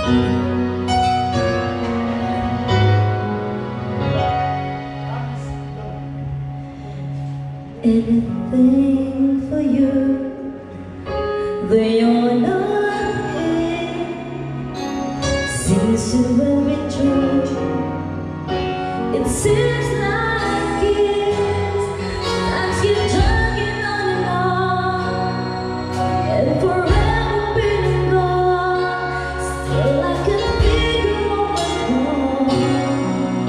Anything for you, though you're not here. Seems to very true. It seems like years, times keep dragging on, and forever being gone. Still I can figure out what's wrong.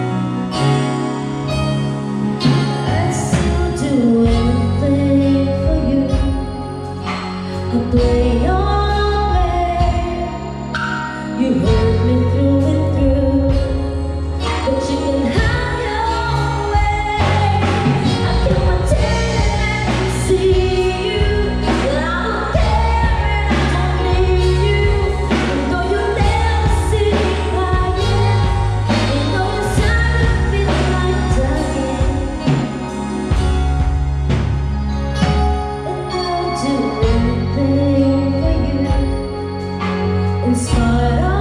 I still do anything for you. I play your way. You hurt me through and through, but you can have your way. I can pretend I can see you, but I don't care and I don't need you. And though you never see me crying, you know inside I feel like dying. And I'll do anything for you, in spite of